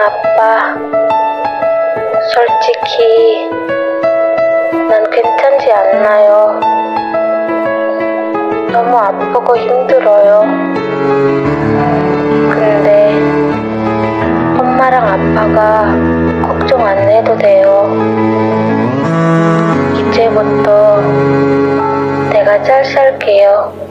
아빠, 솔직히 난 괜찮지 않나요? 너무 아프고 힘들어요. 근데 엄마랑 아빠가 걱정 안 해도 돼요. 이제부터 내가 잘 살게요.